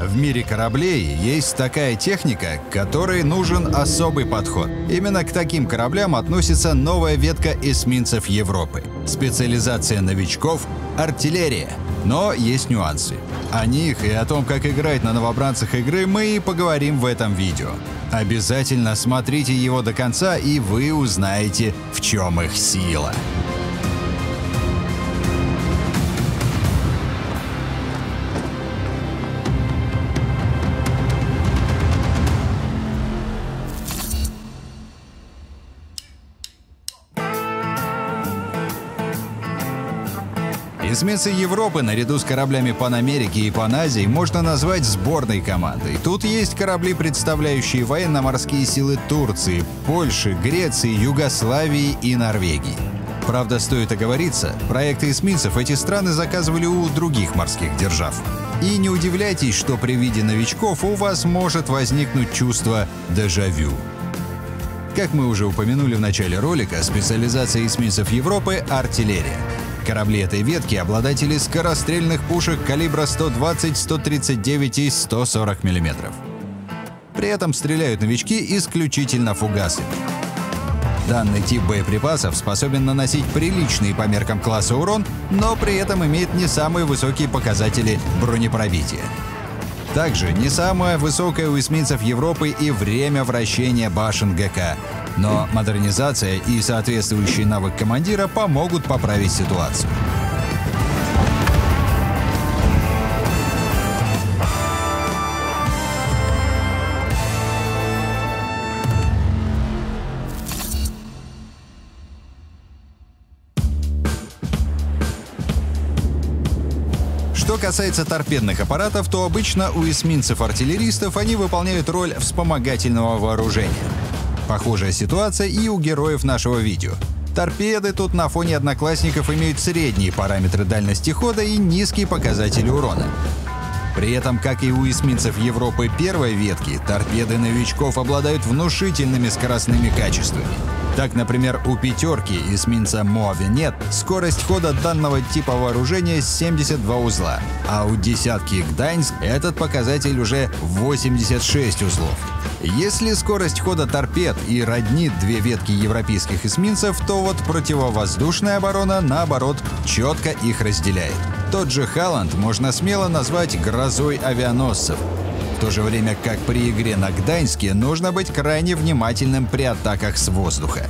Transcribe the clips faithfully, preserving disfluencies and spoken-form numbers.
В мире кораблей есть такая техника, которой нужен особый подход. Именно к таким кораблям относится новая ветка эсминцев Европы. Специализация новичков — артиллерия. Но есть нюансы. О них и о том, как играть на новобранцах игры, мы и поговорим в этом видео. Обязательно смотрите его до конца, и вы узнаете, в чем их сила. Эсминцы Европы наряду с кораблями Панамерики и Паназии можно назвать сборной командой. Тут есть корабли, представляющие военно-морские силы Турции, Польши, Греции, Югославии и Норвегии. Правда, стоит оговориться, проекты эсминцев эти страны заказывали у других морских держав. И не удивляйтесь, что при виде новичков у вас может возникнуть чувство дежавю. Как мы уже упомянули в начале ролика, специализация эсминцев Европы — артиллерия. Корабли этой ветки — обладатели скорострельных пушек калибра сто двадцать, сто тридцать девять и сто сорок миллиметров. При этом стреляют новички исключительно фугасами. Данный тип боеприпасов способен наносить приличный по меркам класса урон, но при этом имеет не самые высокие показатели бронепробития. Также не самое высокое у эсминцев Европы и время вращения башен ГК. Но модернизация и соответствующий навык командира помогут поправить ситуацию. Что касается торпедных аппаратов, то обычно у эсминцев-артиллеристов они выполняют роль вспомогательного вооружения. Похожая ситуация и у героев нашего видео. Торпеды тут на фоне одноклассников имеют средние параметры дальности хода и низкие показатели урона. При этом, как и у эсминцев Европы первой ветки, торпеды новичков обладают внушительными скоростными качествами. Так, например, у пятерки эсминца Моавенет скорость хода данного типа вооружения семьдесят два узла, а у десятки Гданьск этот показатель уже восемьдесят шесть узлов. Если скорость хода торпед и роднит две ветки европейских эсминцев, то вот противовоздушная оборона, наоборот, четко их разделяет. Тот же Халланд можно смело назвать грозой авианосцев. В то же время как при игре на Гданьске нужно быть крайне внимательным при атаках с воздуха.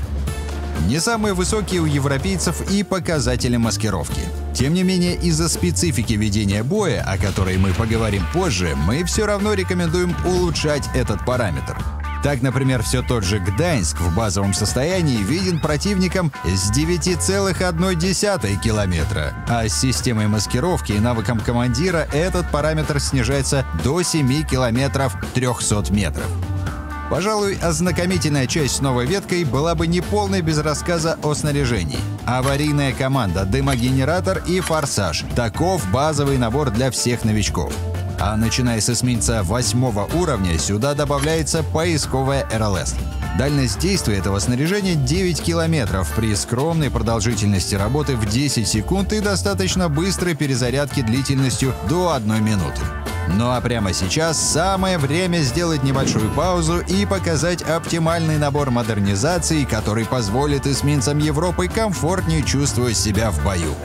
Не самые высокие у европейцев и показатели маскировки. Тем не менее, из-за специфики ведения боя, о которой мы поговорим позже, мы все равно рекомендуем улучшать этот параметр. Так, например, все тот же Гданьск в базовом состоянии виден противником с девяти целых одной десятой километра, а с системой маскировки и навыком командира этот параметр снижается до семи километров трехсот метров. Пожалуй, ознакомительная часть с новой веткой была бы неполной без рассказа о снаряжении. Аварийная команда, дымогенератор и форсаж — таков базовый набор для всех новичков. А начиная с эсминца восьмого уровня сюда добавляется поисковая эр эл эс. Дальность действия этого снаряжения девять километров при скромной продолжительности работы в десять секунд и достаточно быстрой перезарядки длительностью до одной минуты. Ну а прямо сейчас самое время сделать небольшую паузу и показать оптимальный набор модернизаций, который позволит эсминцам Европы комфортнее чувствовать себя в бою.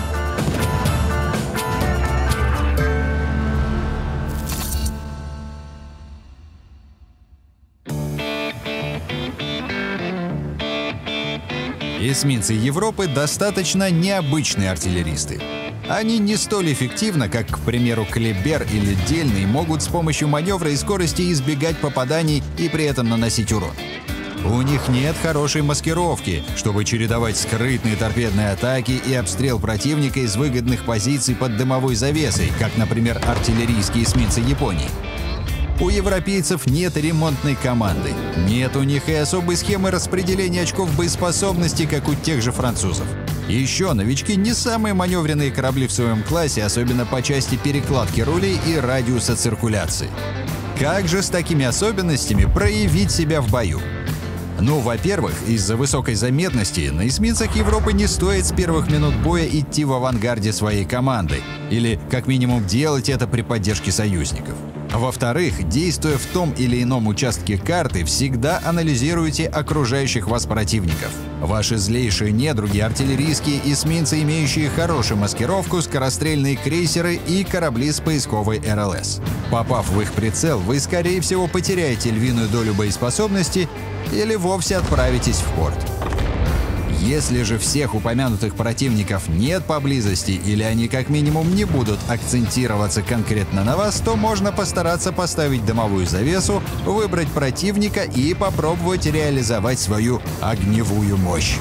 Эсминцы Европы достаточно необычные артиллеристы. Они не столь эффективно, как, к примеру, Клебер или Дельный, могут с помощью маневра и скорости избегать попаданий и при этом наносить урон. У них нет хорошей маскировки, чтобы чередовать скрытные торпедные атаки и обстрел противника из выгодных позиций под дымовой завесой, как, например, артиллерийские эсминцы Японии. У европейцев нет ремонтной команды, нет у них и особой схемы распределения очков боеспособности, как у тех же французов. Еще новички не самые маневренные корабли в своем классе, особенно по части перекладки рулей и радиуса циркуляции. Как же с такими особенностями проявить себя в бою? Ну, во-первых, из-за высокой заметности на эсминцах Европы не стоит с первых минут боя идти в авангарде своей команды, или, как минимум, делать это при поддержке союзников. Во-вторых, действуя в том или ином участке карты, всегда анализируйте окружающих вас противников. Ваши злейшие недруги — артиллерийские эсминцы, имеющие хорошую маскировку, скорострельные крейсеры и корабли с поисковой эр эл эс. Попав в их прицел, вы, скорее всего, потеряете львиную долю боеспособности или вовсе отправитесь в порт. Если же всех упомянутых противников нет поблизости или они как минимум не будут акцентироваться конкретно на вас, то можно постараться поставить дымовую завесу, выбрать противника и попробовать реализовать свою огневую мощь.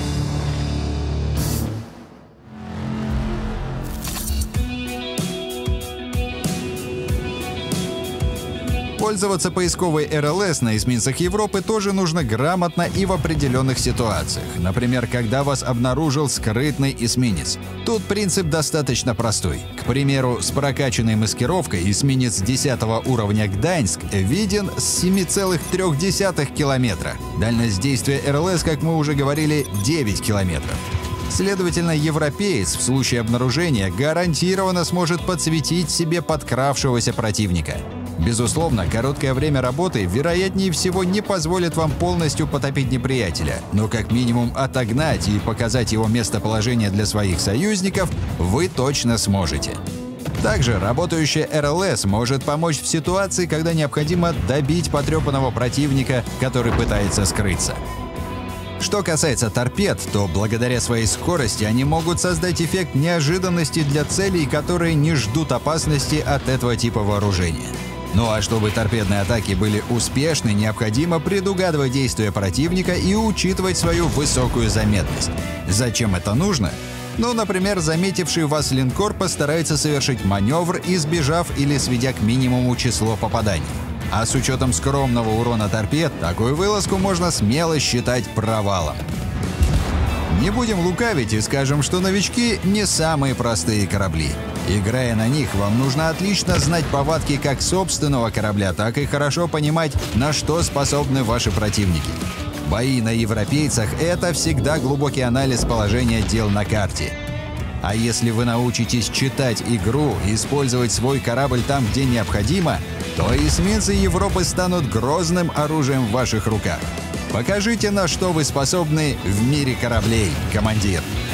Пользоваться поисковой эр эл эс на эсминцах Европы тоже нужно грамотно и в определенных ситуациях. Например, когда вас обнаружил скрытный эсминец. Тут принцип достаточно простой. К примеру, с прокачанной маскировкой эсминец десятого уровня Гданьск виден с семи целых трёх десятых километра. Дальность действия эр эл эс, как мы уже говорили, девять километров. Следовательно, европеец в случае обнаружения гарантированно сможет подсветить себе подкравшегося противника. Безусловно, короткое время работы, вероятнее всего, не позволит вам полностью потопить неприятеля, но как минимум отогнать и показать его местоположение для своих союзников вы точно сможете. Также работающая эр эл эс может помочь в ситуации, когда необходимо добить потрепанного противника, который пытается скрыться. Что касается торпед, то благодаря своей скорости они могут создать эффект неожиданности для целей, которые не ждут опасности от этого типа вооружения. Ну а чтобы торпедные атаки были успешны, необходимо предугадывать действия противника и учитывать свою высокую заметность. Зачем это нужно? Ну, например, заметивший вас линкор постарается совершить маневр, избежав или сведя к минимуму число попаданий. А с учетом скромного урона торпед, такую вылазку можно смело считать провалом. Не будем лукавить и скажем, что новички не самые простые корабли. Играя на них, вам нужно отлично знать повадки как собственного корабля, так и хорошо понимать, на что способны ваши противники. Бои на европейцах — это всегда глубокий анализ положения дел на карте. А если вы научитесь читать игру и использовать свой корабль там, где необходимо, то эсминцы Европы станут грозным оружием в ваших руках. Покажите, на что вы способны в мире кораблей, командир.